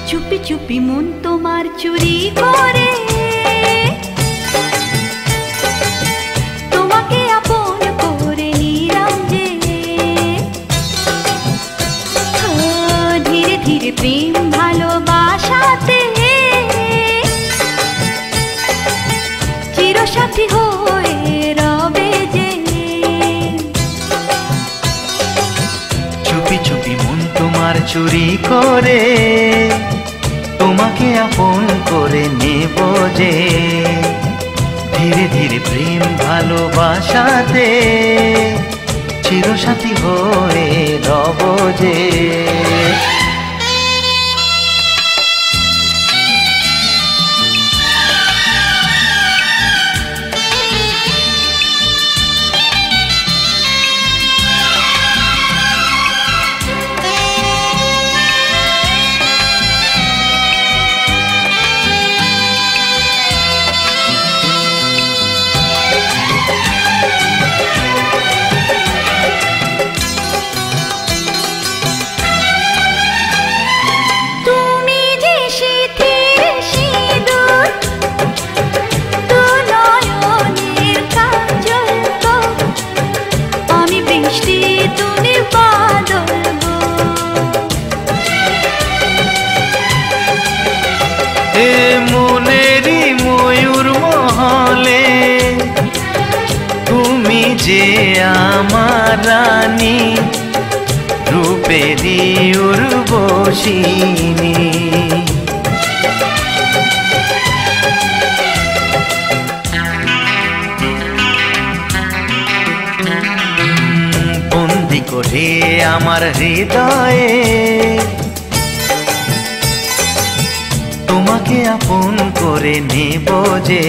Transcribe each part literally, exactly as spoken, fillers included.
চুপি চুপি মন তোমার চুরি করে তোমাকে আপন করে নিলাম যে ধীরে ধীরে প্রেম ভালোবাসাতে চিরসাথী হয়ে রবে যে চুপি চুপি মন তোমার চুরি করে তোমাকে আপন করে নেব যে ধীরে ধীরে প্রেম ভালোবাসাতে চিরসাথী হয়ে রব যে মনেরই ময়ূর মহলে তুমি যে আমার রানী রূপেরই উর্বশিনী বন্দি করে আমার হৃদয়ে তোমাকে আপন করে নেব যে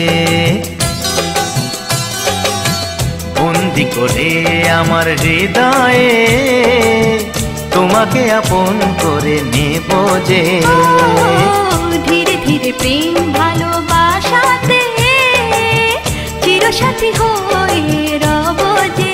বন্দি করে আমার হৃদয়ে তোমাকে আপন করে নেব যে ধীরে ধীরে প্রেম ভালোবাসাতে চিরসাথী হয়ে রব যে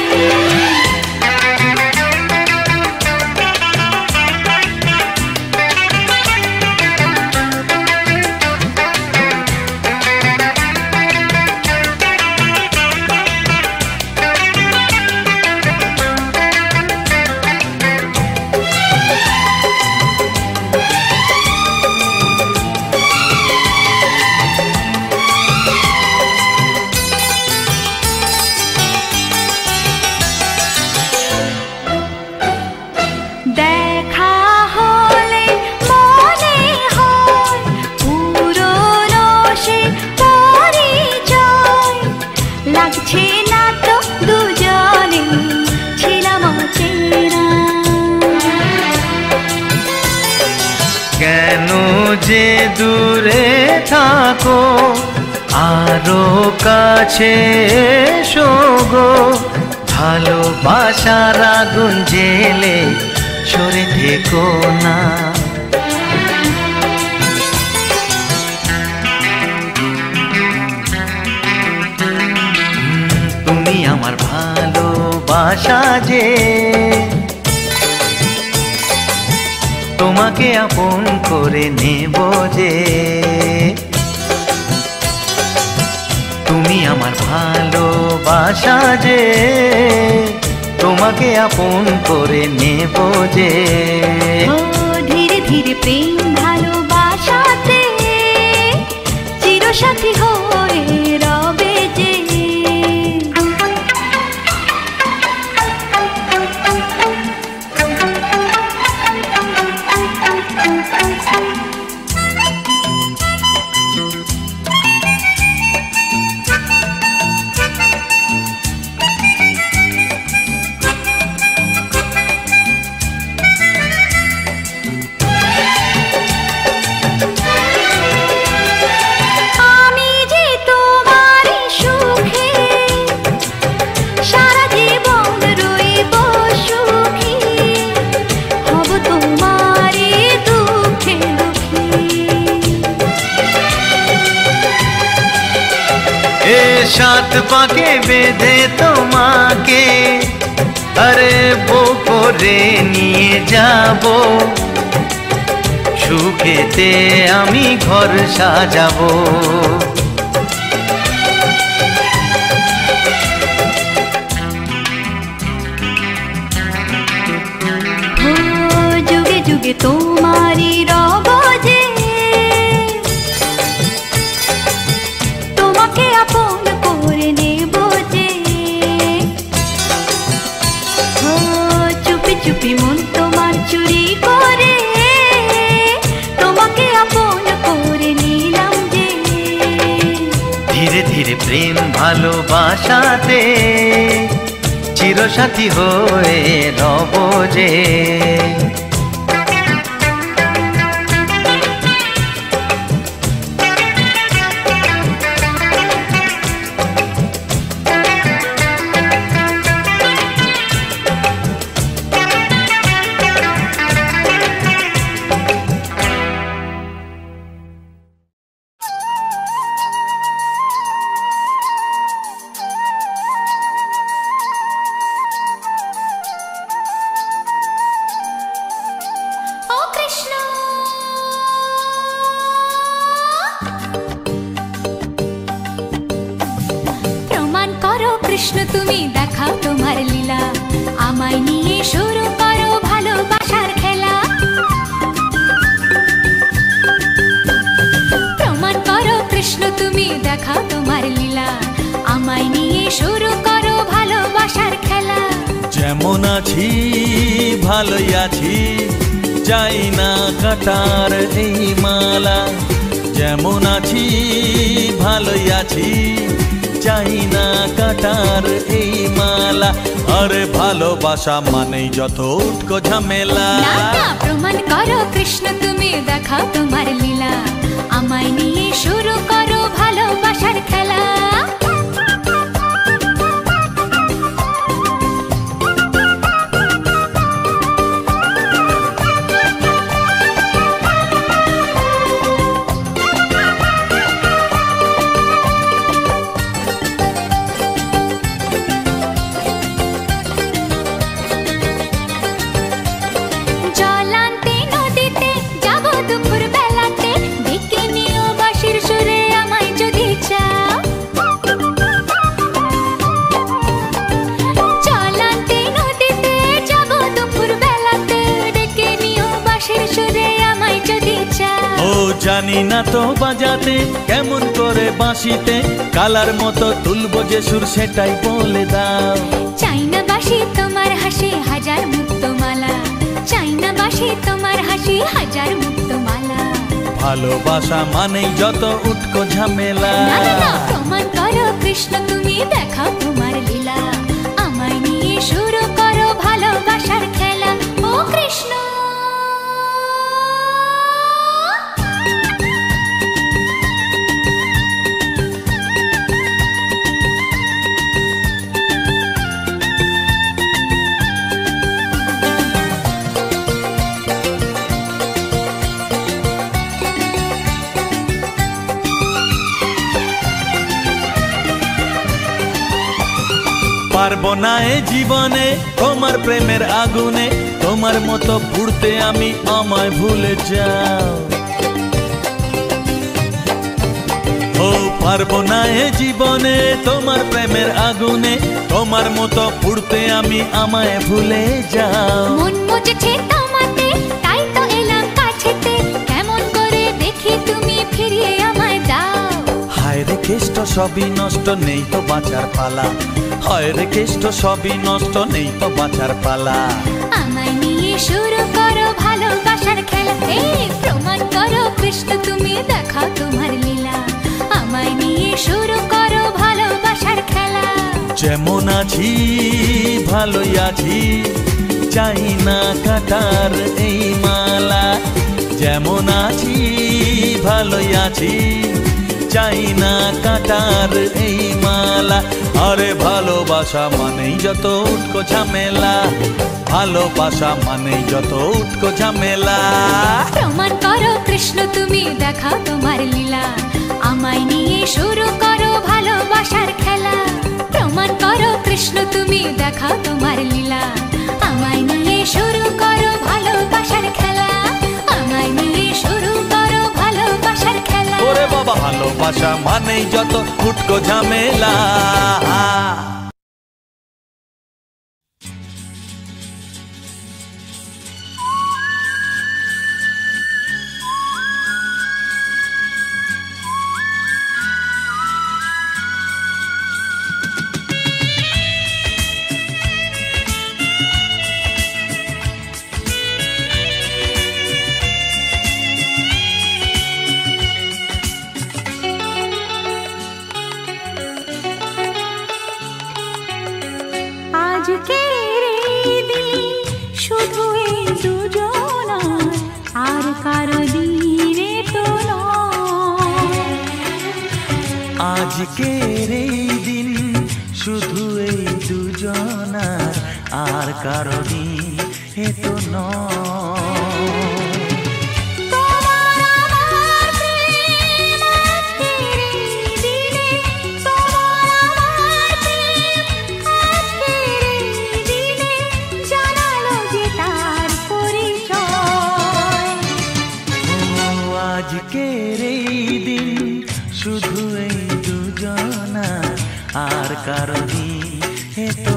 কেন যে দূরে থাকো আরো কাছে এসো গো ভালোবাসার আগুন জেলে সরে থেকো না তুমি আমার ভালোবাসা যে তোমাকে আপন করে নেব যে তুমি আমার ভালোবাসা যে তোমাকে আপন করে নেব যে ধীরে ধীরে প্রেম ভালোবাসাতে চিরসাথী হয়ে রবে যে সাত পাকে বেঁধে তোমাকে আরে বো করে নিয়ে যাব সুখেতে আমি ঘর সাজাবো। ও যুগে যুগে তোমারই রব যে, তোমাকে আপন করে নেব যে। ও চুপি চুপি মন তোমার চুরি করে তোমাকে আপন করে নিলাম যে। ধীরে ধীরে প্রেম ভালোবাসাতে চিরসাথী হয়ে রব যে। কৃষ্ণ তুমি দেখাও তোমার লীলা, আমায় নিয়ে শুরু করো ভালোবাসার খেলা। প্রমাণ করো কৃষ্ণ তুমি দেখাও তোমার লীলা, আমায় নিয়ে শুরু করো ভালোবাসার খেলা। যেমন আছি ভালোই আছি, চাই না কাটার এই মালা। যেমন আছি ভালোই আছি, চাই না কাটার এই মালা। আরে ভালোবাসা মানেই যত উটকো ঝামেলা। প্রমাণ করো কৃষ্ণ তুমি দেখাও তোমার লীলা, আমায় নিয়ে শুরু করো ভালোবাসার খেলা। জানি না তো বাজাতে কেমন করে বাঁশিতে, কালার মতো তুলবো যে সুর সেটাই বলে দাও। চাই না বাঁশি তোমার হাসি হাজার মুক্তমালা, চাই না বাঁশি তোমার হাসি হাজার মুক্তমালা। ভালোবাসা মানেই যত উটকো ঝামেলা। প্রমাণ করো কৃষ্ণ তুমি দেখাও তোমার লীলা, আমায় নিয়ে শুরু করো ভালোবাসার খেলা। ও কৃষ্ণ পারবো না এ জীবনে তোমার প্রেমের আগুনে, তোমার মতো পুড়তে আমি আমায় ভুলে যাও। ও পারবো না এ জীবনে তোমার প্রেমের আগুনে, তোমার মতো পুড়তে আমি আমায় ভুলে যাও। মন মুজেছে তোমাতে তাই তো এলাম কাছেতে, কেমন করে দেখি তুমি ফিরিয়ে আমায় দাও। হায় রে কেষ্ট সবই নষ্ট নেই তো বাঁচার পালা, হায় রে কেষ্ট সবই নষ্ট নেই তো বাঁচার পালা। আমায় নিয়ে শুরু করো ভালোবাসার খেলা। এই প্রমাণ করো কৃষ্ণ তুমি দেখাও তোমার লীলা, আমায় নিয়ে শুরু করো ভালোবাসার খেলা। যেমন আছি ভালোই আছি, চাই না কাটার এই মালা। যেমন আছি ভালোই আছি, চাই না কাটার এই মালা। আরে ভালোবাসা মানেই যত উটকো ঝামেলা, ভালোবাসা মানেই যত উটকো ঝামেলা। প্রমাণ করো কৃষ্ণ তুমি দেখাও তোমার লীলা, আমায় নিয়ে শুরু করো ভালোবাসার খেলা। প্রমাণ করো কৃষ্ণ তুমি দেখাও তোমার লীলা, আমায় নিয়ে শুরু করো ভালোবাসার খেলা। আমায় নিয়ে ভালোবাসা মানেই যত ফুটকো ঝামেলা। আজকের এই দিন শুধু এই দুজনার, আর কারো দিন এ তো নয়। আজকের এই দিন শুধু এই দুজনা, আর কারো দিন এ তো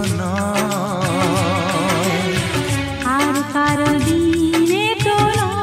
নয়, আর কারো দিন এ তো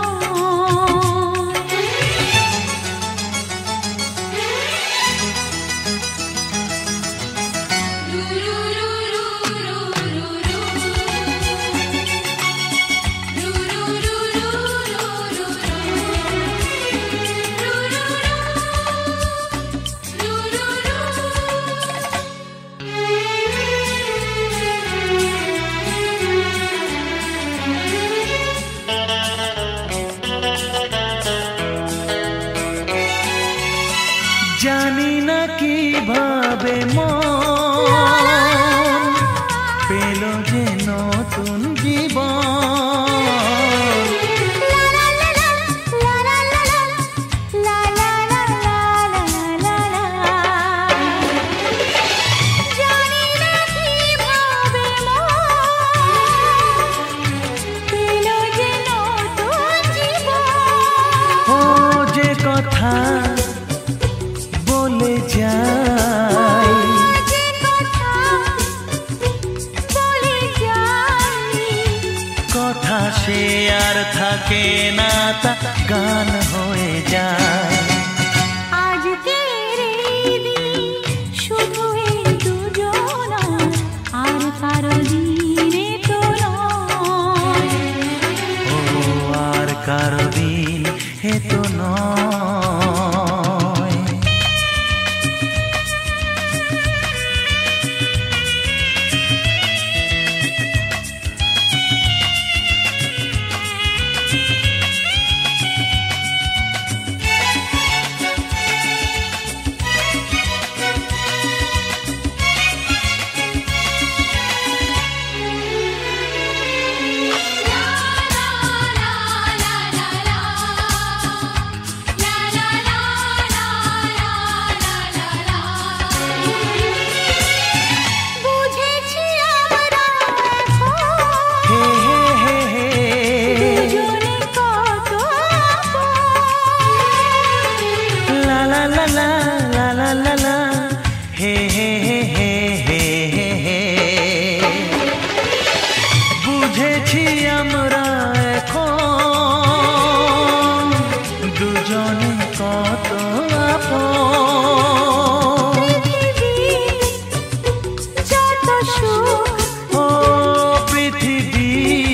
জানি না কিভাবে মন পেল যে নতুন জীবন। ও যে কথা বলে যাই, কথা সে আর থাকে না, তা গান হয়ে যায়। আজকের এই দিন শুধু এই দুজনা, আর কারো দিন এ তো নয়, ও আর কারো দিন এ তো নয়। বুঝেছি আমরা এখন দুজনে কত আপন। যত সুখ ও পৃথিবী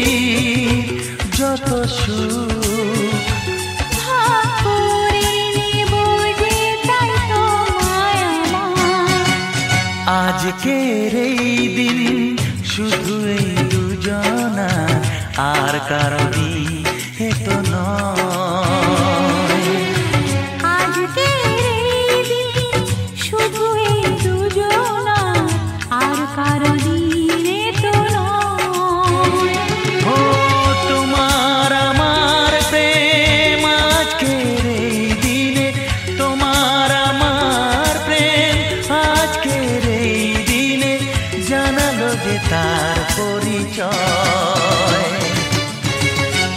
যত সুখ ভাগ করে নেব যে, তাই তো মায়া। আজকের এই দিন শুধু এই দুজনা, আর কারো দিন এ তো নয়। আজকের এই দিন শুধু এই দুজনা, আর কারো দিন এ তো নয়। ও তোমার আমার প্রেম আজকের এই দিনে, তোমার আমার প্রেম আজকের এই দিনে জানালো যে তার পরিচয়।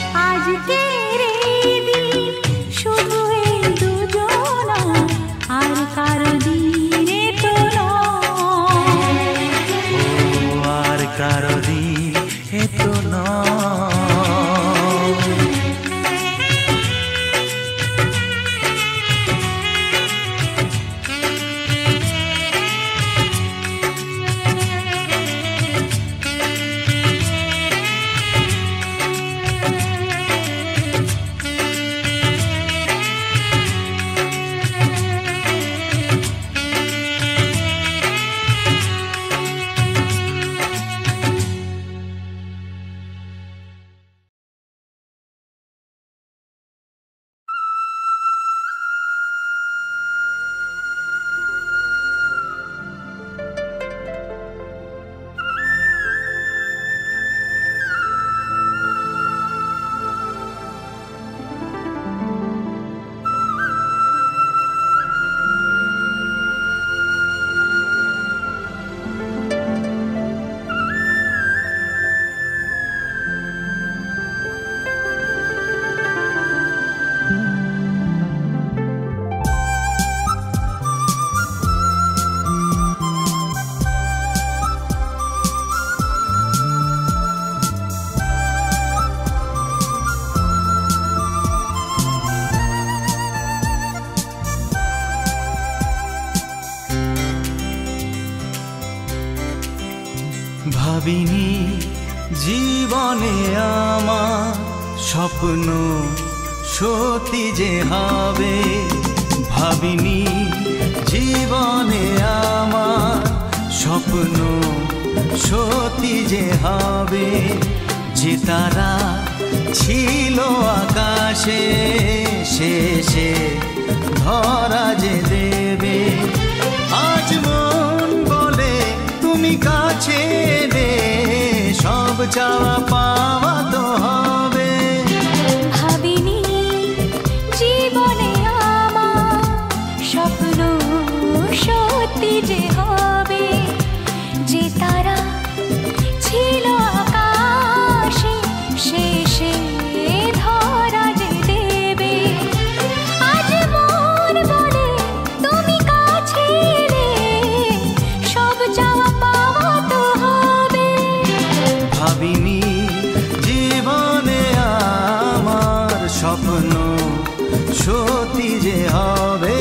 ভাবিনি জীবনে আমার স্বপ্ন সত্যি যে হবে, ভাবিনি জীবনে আমার স্বপ্ন সত্যি যে হবে, যে তারা ছিল আকাশে শেষে ধরা যে দেবে। আজ মন বলে তুমি কাছে এলে সব চাওয়া পাওয়া তো হবে। ভাবিনি জীবনে আমার স্বপ্ন সত্যি যে হবে, যে তারা ছিল আকাশে শেষে ধরা যে দেবে। আজ মন বলে তুমি কাছে এলে সব চাওয়া পাওয়া তো হবে। ভাবিনি জীবনে আমার স্বপ্ন সত্যি যে হবে।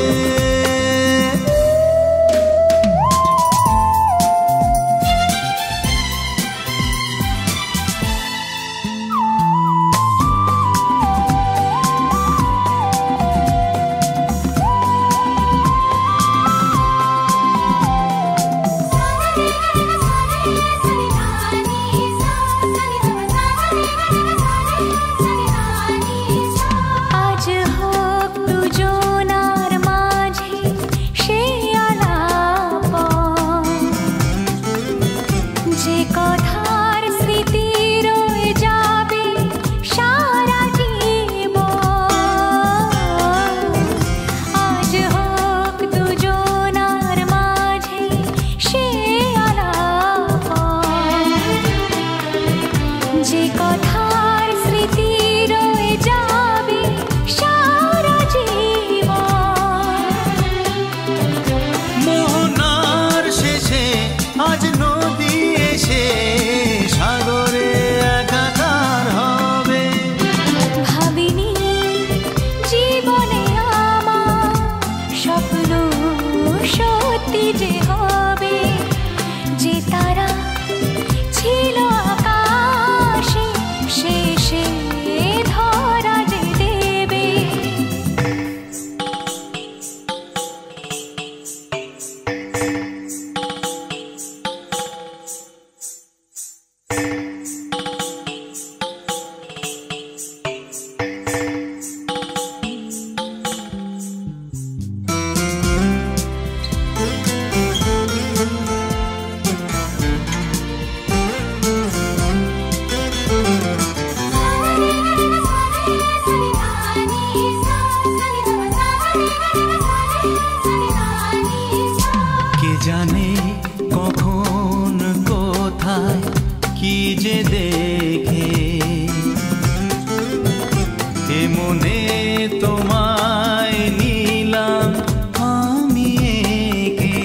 আজ হোক দুজনার মাঝে সে আলাপন, যে কথার স্মৃতি রয়ে যাবে সারা জীবন। আজ হোক দুজনার মাঝে সে আলাপন, যে কথার স্মৃতি রয়ে যাবে সারা জীবন। মোহনার শেষে আজ নদী এসে সাগরে একাকার হবে। ভাবিনি জীবনে আমার স্বপ্ন সত্যি যে হবে, যে তারা ছিল আকাশে শেষে ধরা যে দেবে। কে জানে কখন কোথায় কি যে দেখে, এ মনে তোমায় নিলাম আমি একে।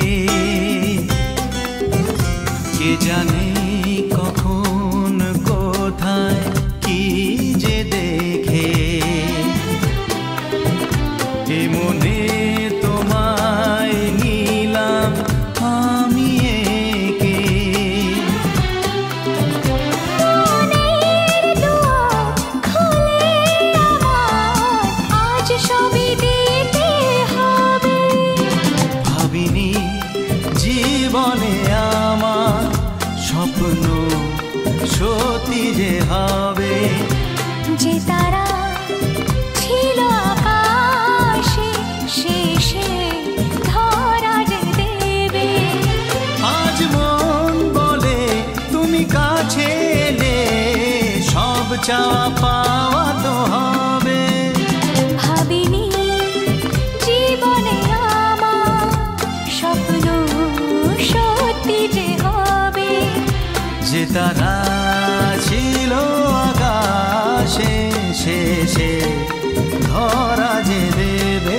কে জানে কখন কোথায় কি যে দেখে, এ মনে তোমায় নিলাম আমি একে। মনের দুয়ার খুলে আমার আজ সবই দিতে হবে। ভাবিনি জীবনে আমার স্বপ্ন সত্যি যে হবে, যে তারা ছিল আকাশে শেষে ধরা যে দেবে। আজ মন বলে তুমি কাছে এলে সব চাওয়া পাওয়া তো হবে। ভাবিনি জীবনে আমার স্বপ্ন সত্যি যে হবে, যে তারা ছিল আকাশে শেষে ধরা যে দেবে।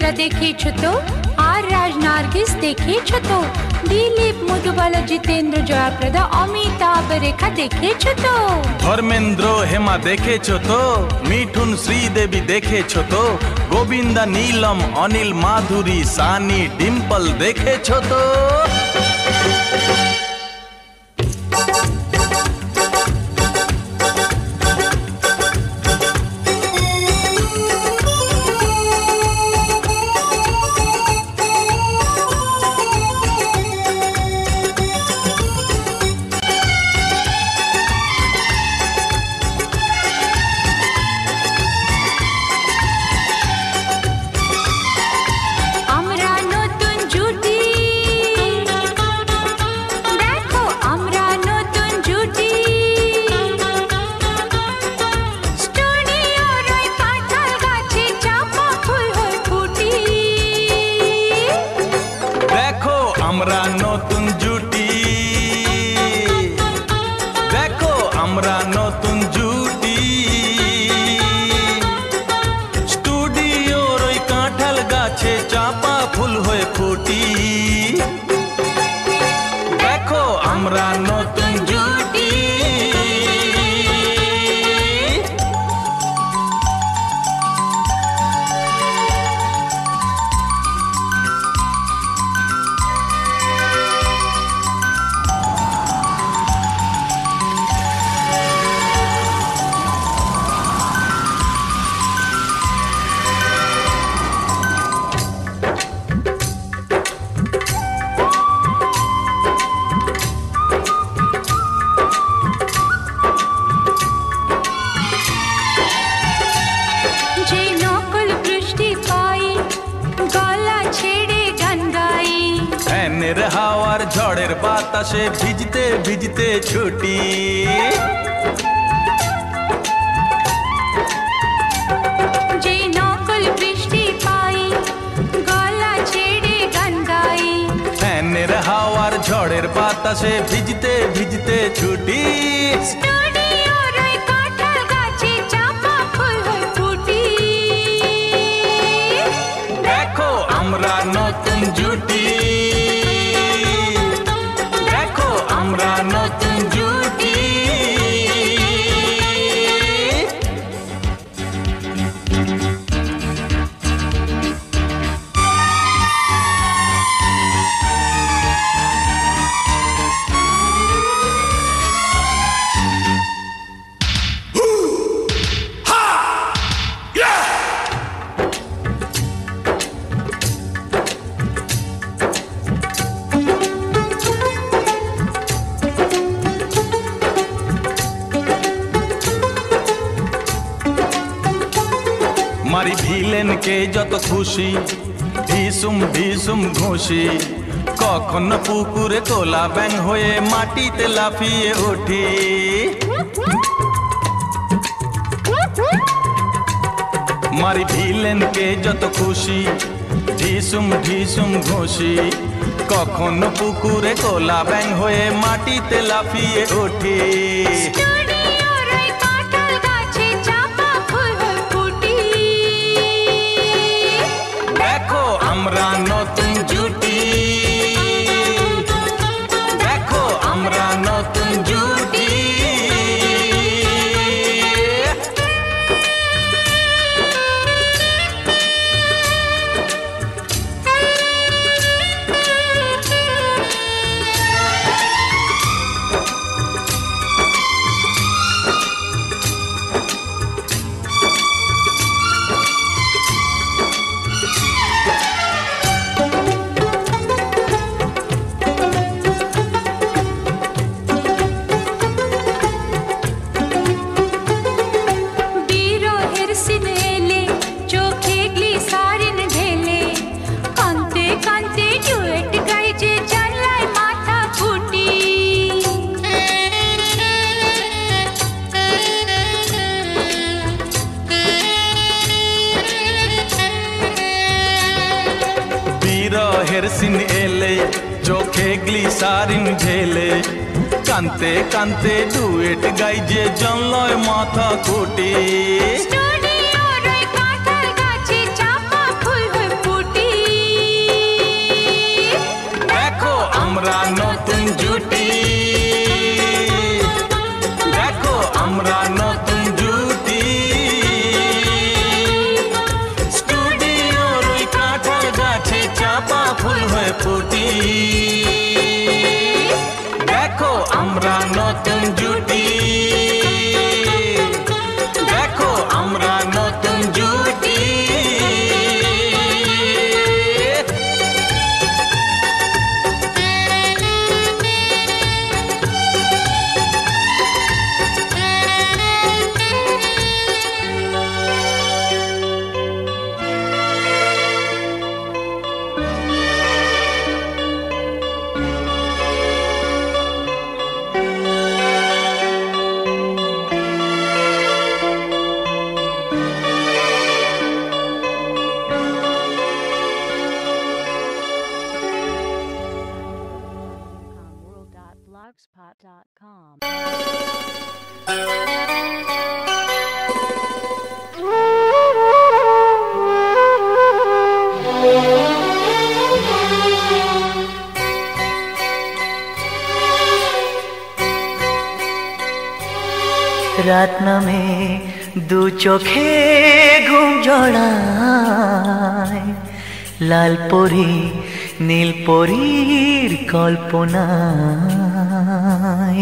রেখা দেখেছো তো? আর রাজ নার্গিস দেখেছো তো? দিলীপ, মধুবালা, জিতেন্দ্র, জয়াপ্রদা, অমিতাভ রেখা দেখেছো তো? ধর্মেন্দ্র, হেমা দেখেছো তো? মিঠুন, শ্রীদেবী দেখেছো তো? গোবিন্দা, নীলম, অনিল, মাধুরী, সানি, ডিম্পল দেখেছো তো? আমরা নতুন জুটি, দেখো আমরা নতুন জুটি, স্টুডিওর ওই কাঁঠাল গাছে চাপা ফুল হয়ে ফুটি। দেখো আমরা নতুন জুটি। ফ্যানের হাওয়ার ঝড়ের বাতাসে ভিজতে ভিজতে ছুটি। যে নকল বৃষ্টি পাই গলা ছেড়ে গান গাই। ফ্যানের হাওয়ার ঝড়ের বাতাসে ভিজতে ভিজতে ছুটি। স্টুডিওর ওই কাঁঠাল গাছে চাপা ফুল হয়ে ফুটি। দেখো আমরা নতুন জুটি, দেখো আমরা নতুন জুটি। মারি ভিলেনকে যত খুশি, ঢিসুম ঢিসুম ঘুষি। কখন পুকুরে কোলা ব্যাং হয়ে মাটিতে লাফিয়ে উঠি। মারি ভিলেনকে যত খুশি, ঢিসুম ঢিসুম ঘুষি। কখন পুকুরে কোলা ব্যাং হয়ে মাটিতে লাফিয়ে উঠি। দেখো আমরা নতুন জুটি, দেখো আমরা নতুন জুটি। বিরহের সিন এলে চোখে গ্লিসারিন ঢেলে, কানতে কানতে ডুয়েট গাই যে জনলয় মাথা কুটি। স্টুডিওর ওই কাঁঠাল গাছে চাপা ফুল হয়ে ফুটি। রাত নামে দু চোখে ঘুম জড়ায়, লাল পরি নীল পরীর কল্পনায়।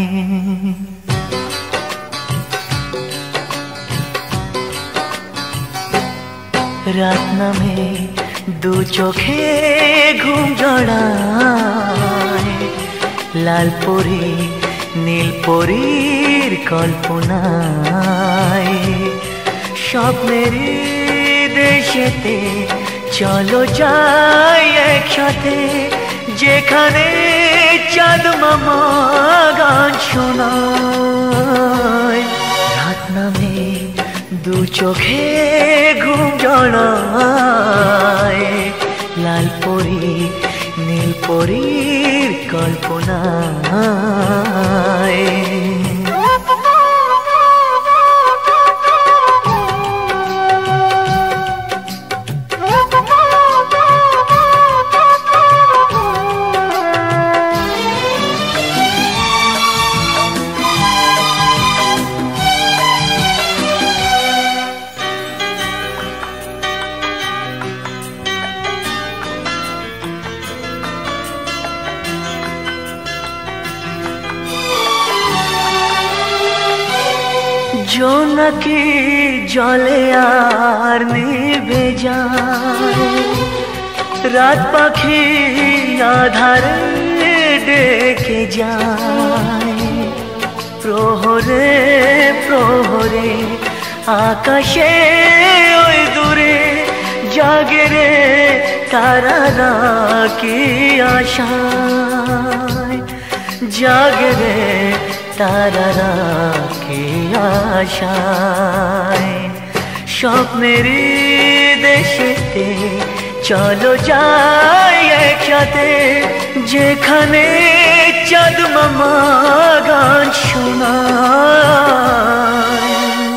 রাত নামে দু চোখে ঘুম জড়ায়, লাল পরি নীল পরীর কল্পনায়। স্বপ্নের দেশেতে চলো যাই একসাথে, যেখানে চাঁদ মামা গান শোনায়। রাত নামে দু চোখে ঘুম জড়ায়, লাল পরি নীল পরীর কল্পনায়। জোনাকি জলে আর নিভে যায়, রাত পাখি আধারে ডেকে যায়। প্রহরে প্রহরে আকাশে ওই দূরে জাগে রে তারারা কি আশায়, জাগে রে তারারা কি আশায়। স্বপ্নেরই দেশেতে চলো যাই একসাথে, যেখানে চাঁদ মামা গান শোনায়।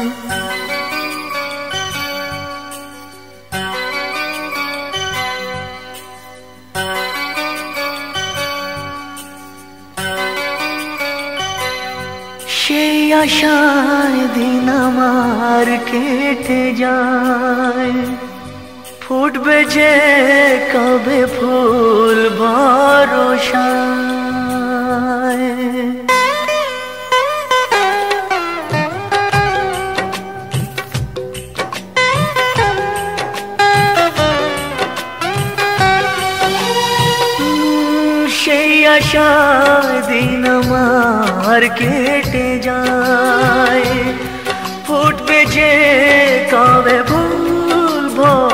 সেই আশায় দিন আমার কেটে যায়, ফুটবে যে কবে ফুল ভরসায়। সেই আশায় দিন আমার কেটে যায়, ফুটবে যে কবে ফুল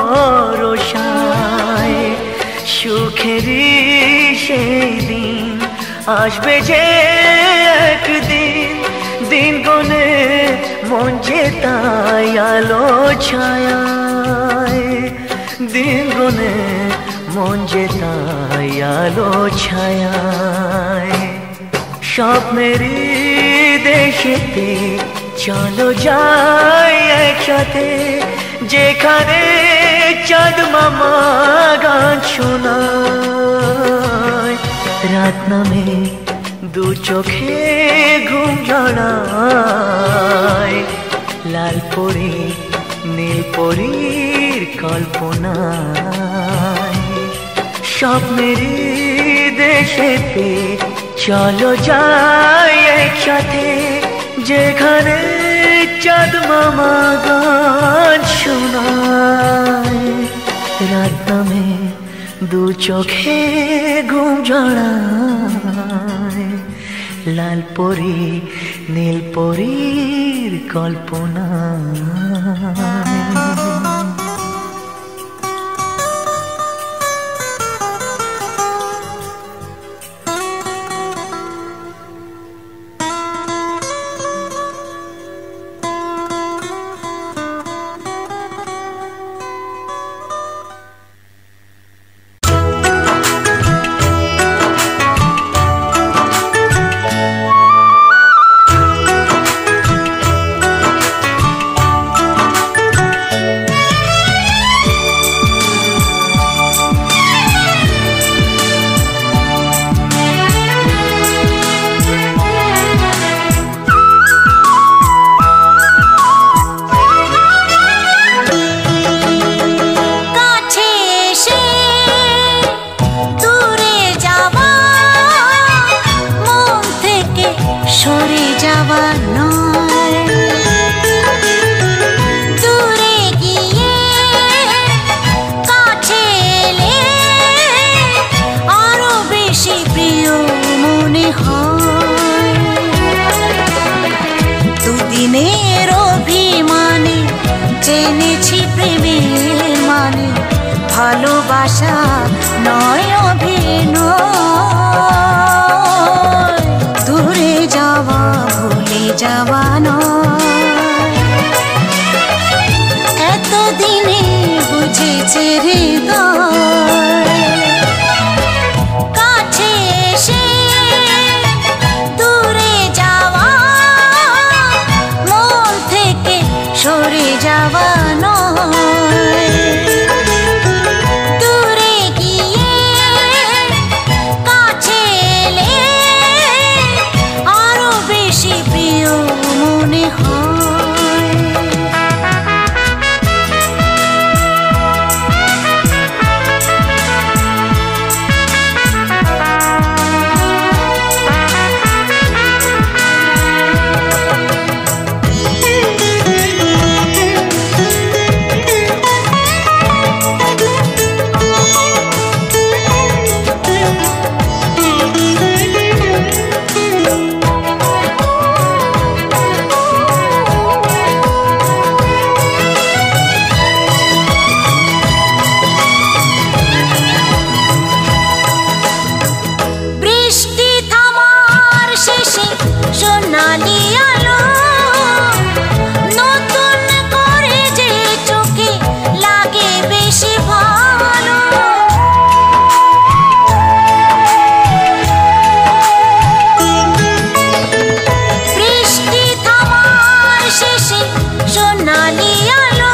ভরসায়। সুখেরই সেই দিন আসবে যে একদিন, দিন গনে মন যে তাই আলো ছায়ায়। দিন গনে মন যে তাই আলো ছায়ায়। স্বপ্নেরই দেশেতে চলো যাই একসাথে, যেখানে চাঁদ মামা গান শোনায়। রাত নামে দু চোখে ঘুম জড়ায়, লাল পরি নীল পরীর কল্পনায়। স্বপ্নেরই দেশেতে চলো যাই একসাথে, যেখানে চাঁদ মামা গান শোনায়। রাত নামে দু চোখে ঘুম জড়ায়, লাল পরি নীল পরীর কল্পনায়। প্রেমের মানে ভালোবাসা নয় অভিনয়, দূরে যাওয়া ভুলে যাওয়া নয়। এতদিনে বুঝেছে হৃদয়, কাছে এসে দূরে যাওয়া, মন থেকে সরে যাওয়া নয়। দূরে গিয়ে কাছে এলে আরো বেশি প্রিয় মনে হয়। বৃষ্টি থামার শেষে সোনালি আলো, নতুন করে যে চোখে লাগে বেশি ভালো। বৃষ্টি থামার শেষে সোনালি আলো,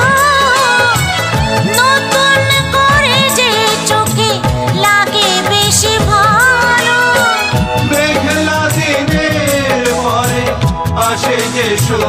নতুন করে যে চোখে লাগে বেশি ভালো। মেঘলা দিনের পরে আসে যে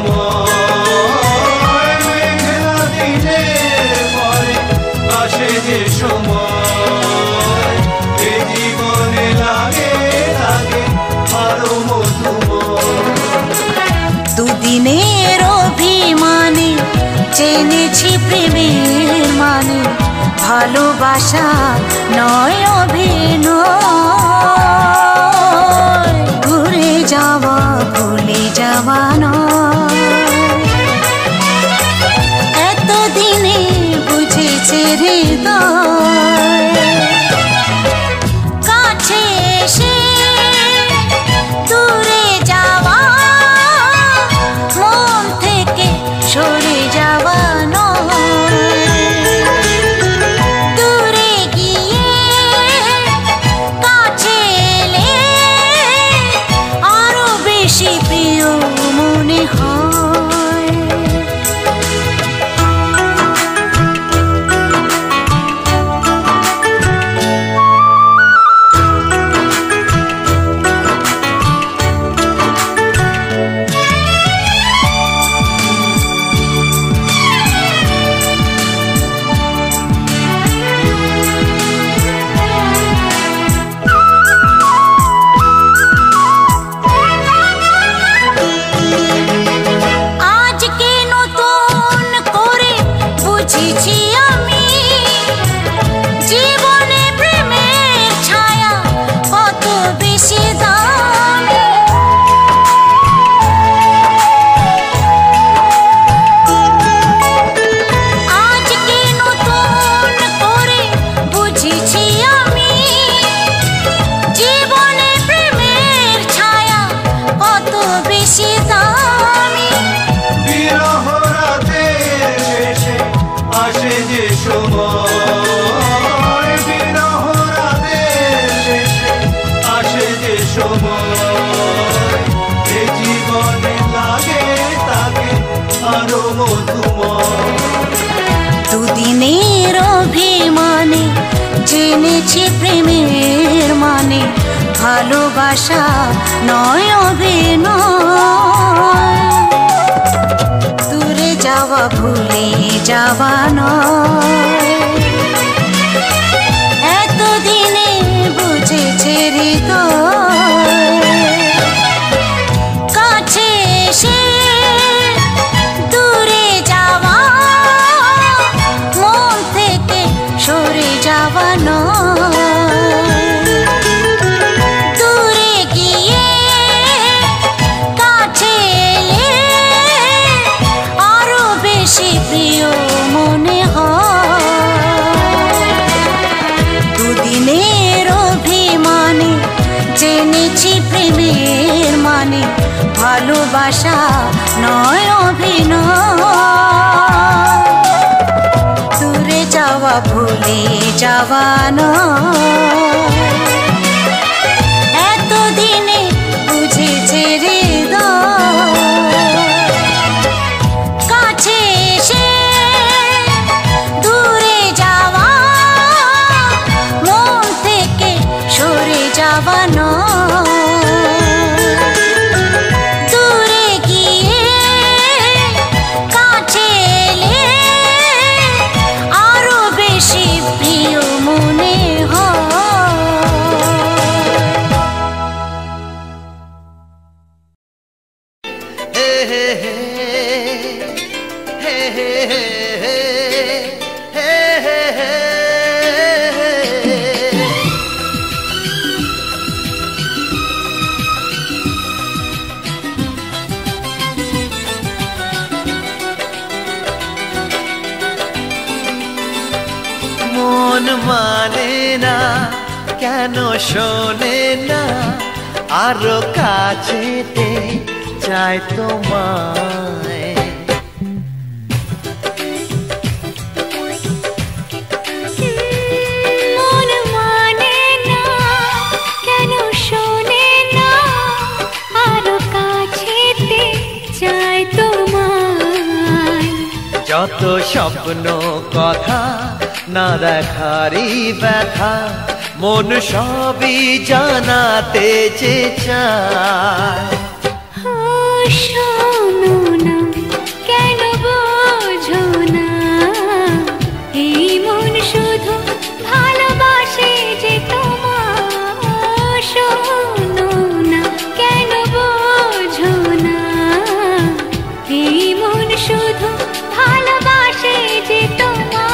সময়, মেঘলা দিনের পরে আসে যে সময়, এ জীবনে লাগে লাগে আরো মধুময়। দুদিনের অভিমানে জেনেছি প্রেমের মানে ভালোবাসা নয় অভিনয়, ঘুরে যাওয়া ভুলে যাওয়া নয়। এতদিনে বুঝেছে হৃদয়, কাছে এসে দূরে যাওয়া, মন থেকে সরে যাওয়া নয়। দূরে গিয়ে কাছে এলে আরো বেশি প্রিয় মনে হয়। আজকে নতুন করে বুঝেছি আমি, জীবনে প্রেমের ছায়া কত বেশি দামি। আজকে নতুন করে বুঝেছি আমি, জীবনে প্রেমের ছায়া কত বেশি দামি। বিরহ রাতের শেষে আসে যে সময়, বিরহ রাতের শেষে আসে যে সময়, এ জীবনে লাগে তাকে আরো মধুময়। দুদিনের অভিমানে জেনেছি প্রেমের মানে ভালোবাসা নয় অভিনয়, দূরে যাওয়া ভুলে যাওয়া নয়। এতদিনে বুঝেছে হৃদয়, কাছে এসে দূরে যাওয়া, মন থেকে সরে যাওয়া নয়। দূরে গিয়ে কাছে এলে আরো বেশি প্রিয় মনে প্রেমের মানে ভালোবাসা নয় অভিনয়। দূরে যাওয়া ভুলে যাওয়া নয়, এতদিনে বুঝেছে হৃদয়। কাছে এসে দূরে যাওয়া, মন থেকে সরে যাওয়া নয়। দূরে গিয়ে কাছে এলে আরো বেশি প্রিয় মনে মন মানে না কেন শোনে না, আরো কাছেতে চাই তোমায়। মন মানে না কেন শোনে না, আরো কাছেতে চাই তোমায়। যত স্বপ্ন কথা না দেখারই ব্যথা, মন সবই জানাতে যে চায়। শোনো না কেন বোঝো না, এই মন শুধু ভালোবাসে যে তোমায়। শোনো না কেন বোঝো না, এই মন শুধু ভালোবাসে যে তোমায়।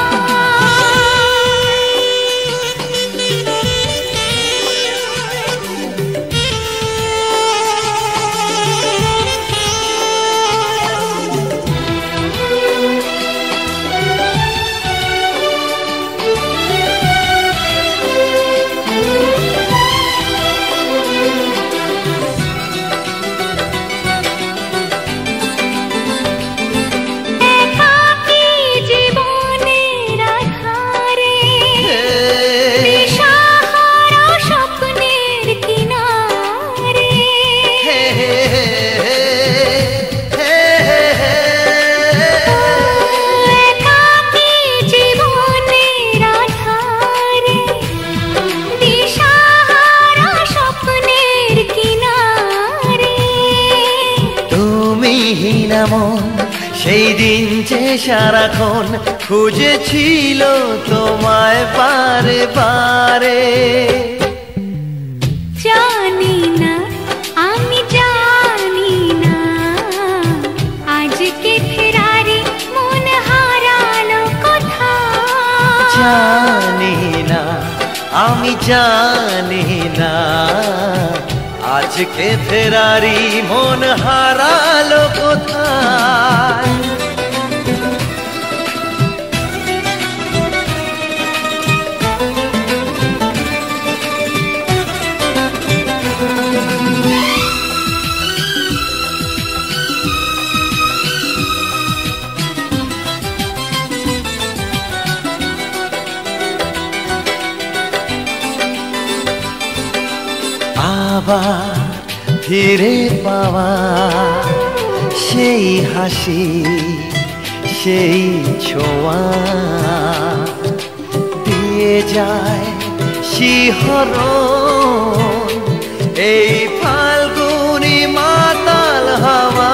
মন সেই দিন যে সারাক্ষণ খুঁজেছিল তোমায় বারে বারে। জানি না আমি জানি না, আজকে ফেরারে মন হারালো কোথায়। জানি না আমি জানি না, আজকে ফেরারি মন হারালো কোথায়। আবার ফিরে পাওয়া সেই হাসি সেই ছোঁয়া দিয়ে যায় শিহরণ এই ফাল্গুনি মাতাল হাওয়া।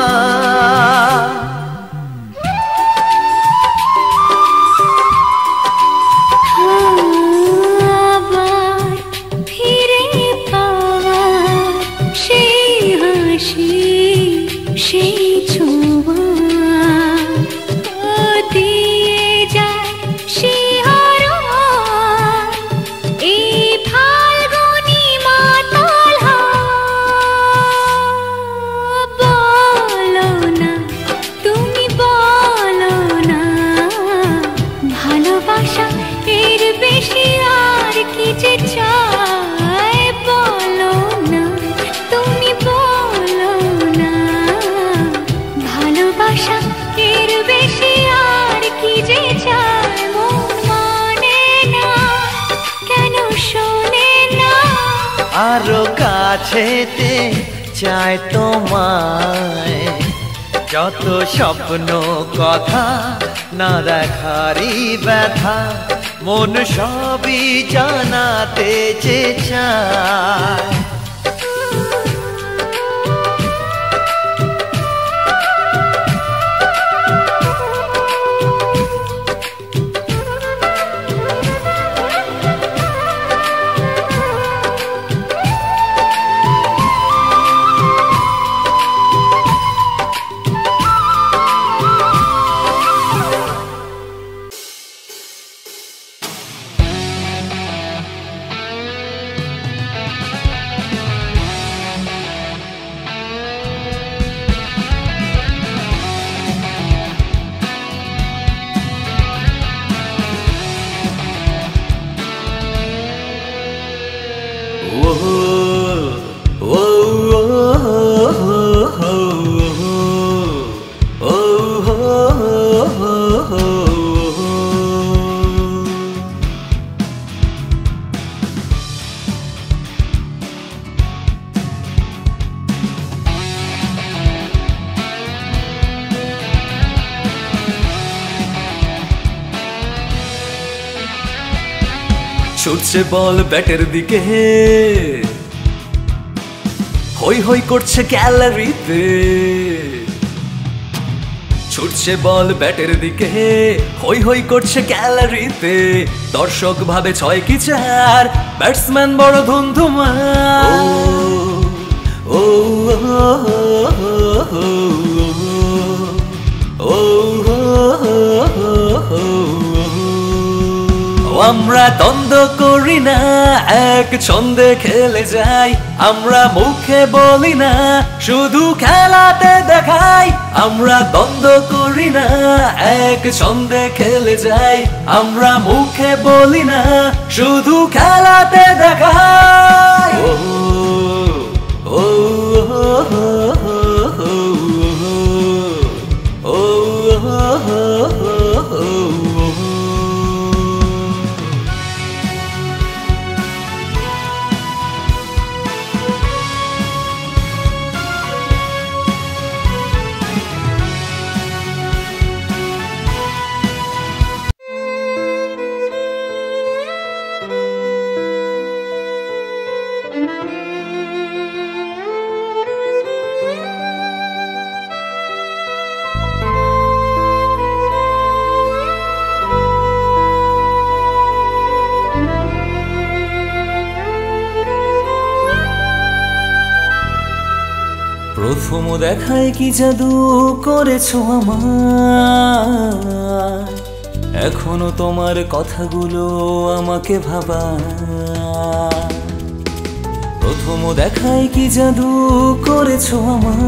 সেই ছোঁয়া দিয়ে যায় শিহরণ এই ফাল্গুনি মাতাল হাওয়া। বলো না তুমি বলো না, ভালোবাসা এর বেশি আর কি যে চায়। বলো না তুমি কাছেতে চায় তোমায়, যত স্বপ্ন কথা না দেখারই ব্যথা মন সবই জানাতে যে চায়। ছুটছে বল ব্যাটের দিকে, হই হই করছে গ্যালারিতে। ছুটছে বল ব্যাটের দিকে, হই হই করছে গ্যালারিতে। দর্শক ভাবে ছয় কি চার, ব্যাটসম্যান বড় ধুমধুমার। ও ও আমরা দ্বন্দ্ব করি না, এক ছন্দে খেলে যাই। আমরা মুখে বলি না, শুধু খেলাতে দেখাই। আমরা দ্বন্দ্ব করি না, এক ছন্দে খেলে যাই। আমরা মুখে বলি না, শুধু খেলাতে দেখাই। ও ও ও প্রথম দেখায় কি জাদু করেছো আমার, এখনো তোমার কথাগুলো আমাকে ভাবায়। প্রথম দেখায় কি জাদু করেছো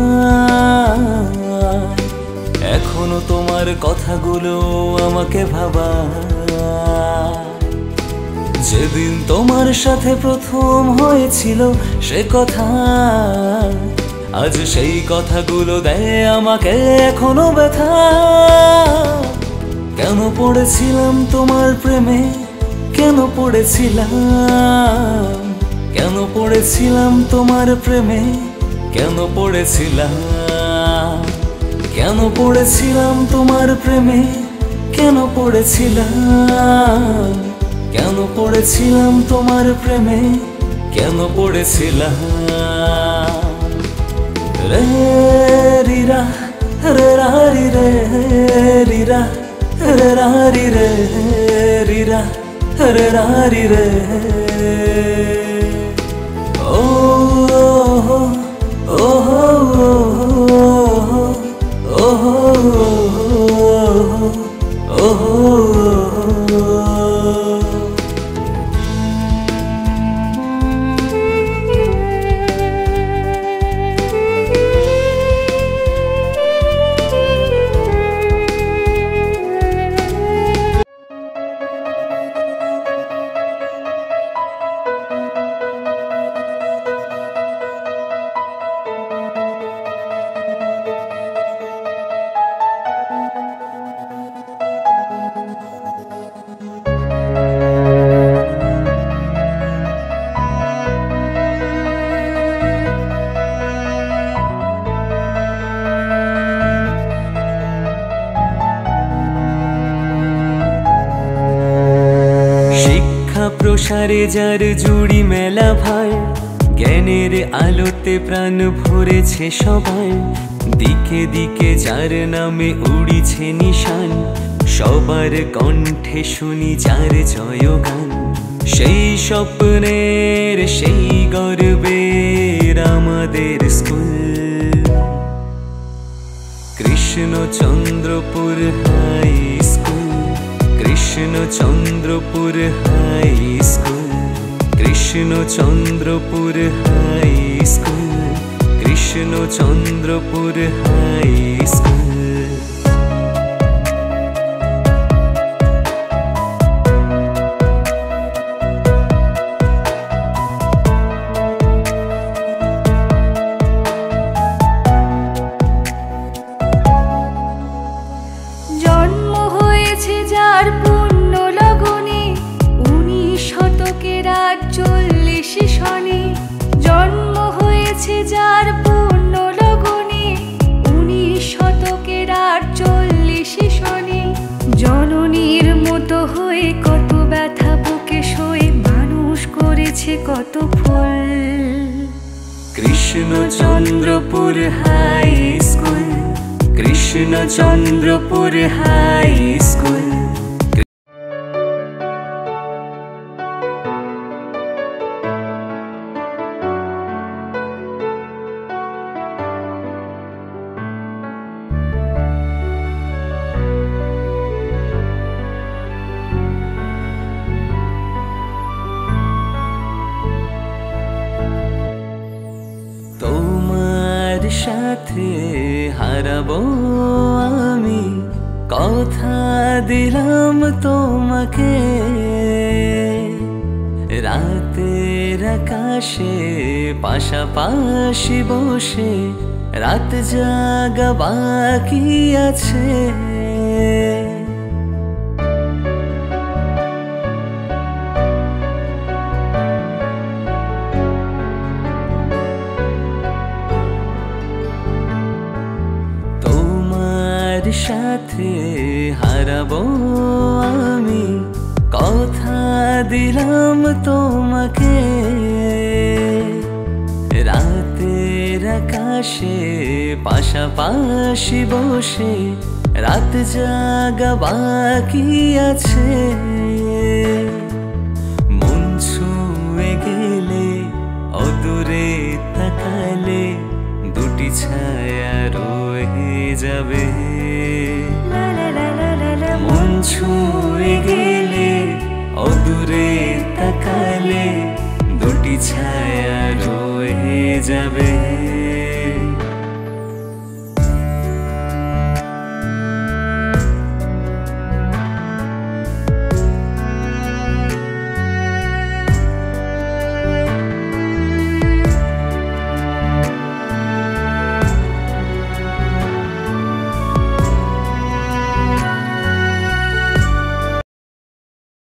আমার, এখনো তোমার কথাগুলো আমাকে ভাবায়। যেদিন তোমার সাথে প্রথম হয়েছিল সে কথা, আজ সেই কথাগুলো দেয় আমাকে এখনো ব্যথা। কেন পড়েছিলাম তোমার প্রেমে, কেন পড়েছিলাম, কেন পড়েছিলাম তোমার প্রেমে, কেন পড়েছিলাম, কেন পড়েছিলাম তোমার প্রেমে, কেন পড়েছিলাম, কেন পড়েছিলাম তোমার প্রেমে, কেন পড়েছিলাম। রে রিরা রে রারি রে রিরা রে রারি রে রিরা রে রারি রে। ও ও ও ও সংসারে যার জুড়ি মেলা ভাই, জ্ঞানের আলোতে প্রাণ ভরেছে সবাই, দিকে দিকে যার নামে উড়িছে নিশান, সবার কণ্ঠে শুনি যার জয়গান। সেই স্বপ্নের সেই গর্বের আমাদের school, Krishnachandrapur high school, Krishnachandrapur high school, Krishnachandrapur high school, Krishnachandrapur high school. জন্ম হয়েছে যার পুণ্য লগনে, উনিশ শতকের আটচল্লিশ সনে। জন্ম হয়েছে যার পুণ্য লগনে, উনিশ শতকের আটচল্লিশ সনে। জননীর মতো হয়ে কত ব্যথা বুকে সয়ে মানুষ করেছে কত ফুল। Krishnachandrapur high school, Krishnachandrapur high school. তোমার সাথে হারাবো আমি, কথা দিলাম তোমাকে। রাতের আকাশে পাশাপাশি বসে রাত জাগা বাকি আছে। সাথে হারাবো আমি, কথা দিলাম তোমাকে। রাতের আকাশে পাশাপাশি বসে রাত জাগা বাকি আছে। মন ছুঁয়ে গেলে অদূরে তাকালে দুটি ছায়া রয়ে যাবে। মন ছুঁয়ে গেলে অদূরে তাকালে দুটি ছায়া রয়ে যাবে।